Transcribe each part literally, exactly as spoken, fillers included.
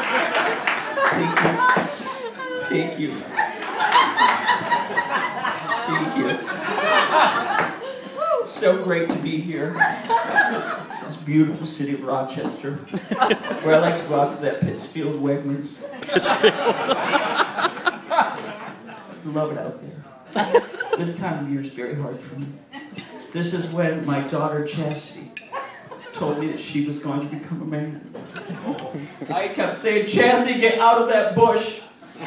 Thank you. Thank you. Thank you. So great to be here. This beautiful city of Rochester, where I like to go out to that Pittsfield Wegmans. Pittsfield. Love it out there. This time of year is very hard for me. This is when my daughter Chastity told me that she was going to become a man. I kept saying, Chastity, get out of that bush.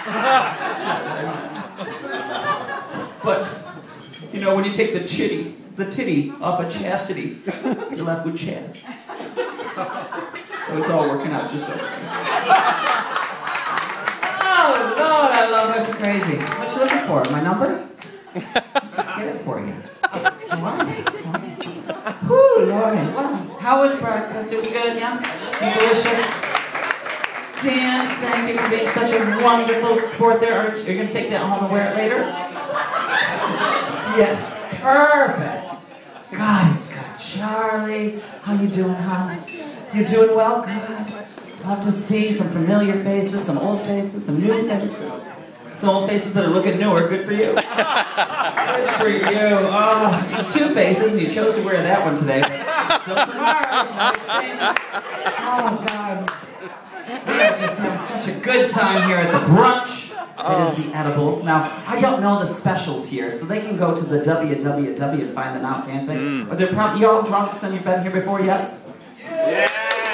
But, you know, when you take the chitty, the titty off of Chastity, you're left with Chaz. So it's all working out just so. Oh, Lord, I love her. She's crazy. What you looking for? My number? Just get it for you. Whew, Lord. Well, how was breakfast? It was good, yeah? Delicious. Dan, thank you for being such a wonderful sport there. Are you going to take that home and wear it later? Yes. Perfect. God, it's good. Charlie, how you doing, hon? You doing well? Good. Love to see some familiar faces, some old faces, some new faces. Some old faces that are looking newer. Good for you. Good for you. Oh, it's the two faces, and you chose to wear that one today. Still tomorrow. Oh, God. We are just having such a good time here at the brunch. It is the edibles. Now, I don't know the specials here, so they can go to the W W W and find them out, can't they? Mm. Are there prob- you all drunks and you've been here before, yes? Yeah!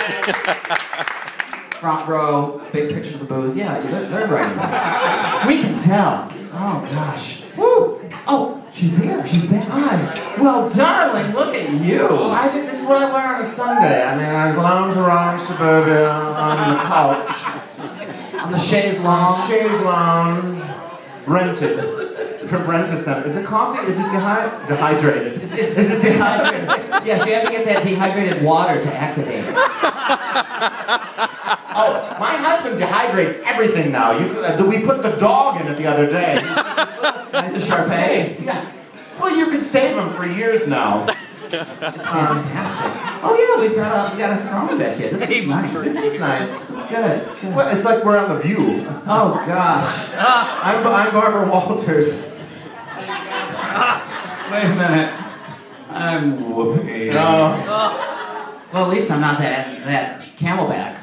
Front row, big pictures of booze. Yeah, they're, they're right. We can tell. Oh, gosh. Woo! Oh, she's here. She's back. Hi. Well, darling, look at you. I did, this is what I wear on a Sunday. I mean, I was lounging around suburbia on the couch. On the chaise lounge. Chaise lounge. Rented. From Rent-A-Center. Is it coffee? Is it dehy- dehydrated? Is, is, is it dehydrated? Yes, you have to get that dehydrated water to activate it. Oh, my husband dehydrates everything now. You, uh, we put the dog in it the other day. Nice a Sharpay. Yeah. Well, you can save him for years now. It's fantastic. Oh yeah, we've got a, we got a throne back here. This is nice. This is nice. This is good. It's good. Well, it's like we're on The View. Oh gosh. I'm, I'm Barbara Walters. Wait a minute. I'm whooping. No. Well, at least I'm not that that Camelback.